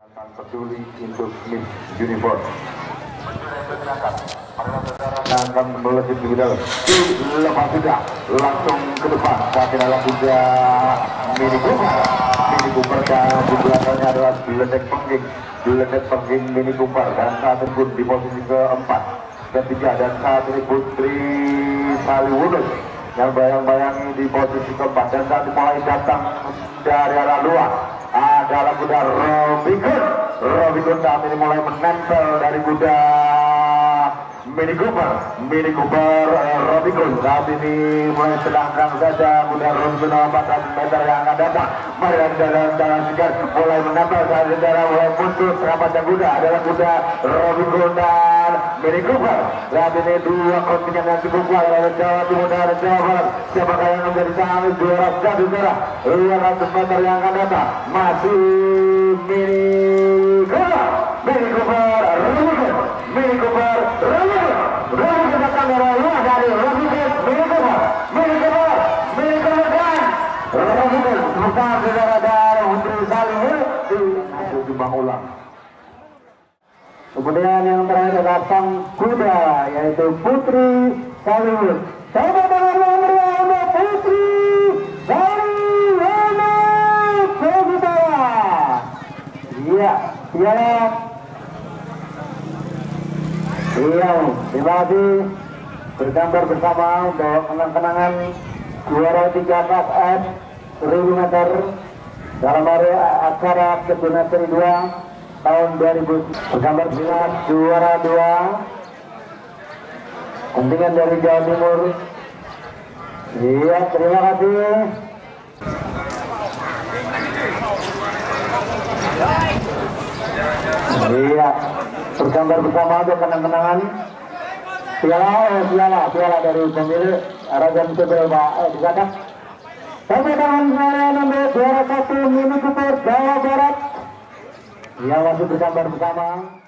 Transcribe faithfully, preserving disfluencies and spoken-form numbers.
Tentang peduli untuk Miss Universe. Akan melejit di dalam. Dilepas sudah langsung ke depan. Saat adalah kuda Mini Cooper. Mini Cooper dan di belakangnya adalah Bledek Pengging. Bledek Pengging Mini Cooper dan saat ini di posisi keempat, ketiga dan saat ini Putri Saliwonus yang bayang-bayang di posisi keempat dan saat mulai datang dari arah luar adalah kuda Robikun. Robikun saat ini mulai menempel dari kuda Mini Cooper. Mini Cooper uh, Robikun saat ini mulai sedang-sedang saja kuda Robikun empat ratus meter yang akan datang. Mari dalam dalam segar mulai menempel saat sejarah mulai muncul serapatnya kuda adalah kuda Robikun dan Mini Cooper. Saat ini dua kontingen yang cukup kuat adalah Jawa Timur dan Jawa Barat. Siapakah yang menjadi sang juara satu juara dua ratus meter yang akan datang? Masih Mini Cooper. Mini Cooper Robikun. Mini Cooper Robikun. Robikun datang dari luar dari Robikun. Mini Cooper. Mini Cooper. Mini Cooper dan Robikun. Bukan saudara dari Putri Saliwonus di timbang ulang. Kemudian yang terakhir adalah sang kuda yaitu Putri Saliwonus. Coba tangan yang meriah untuk Putri Saliwonus. Kita. Iya, siap. Iya, terima kasih. Bergambar bersama untuk kenang-kenangan juara tiga K S F seribu meter dalam acara KEJURNAS Seri dua tahun dua ribu. Bergambar jelas juara dua kontingen dari Jawa Timur. Iya, terima kasih. Iya, bergambar bersama untuk kenang-kenangan piala, eh, piala, piala dari pemilik Raja Sebel Pak eh, di sana. Sampai tangan saya nomor juara satu Mini Cooper Jawa Barat yang masih bergambar bersama.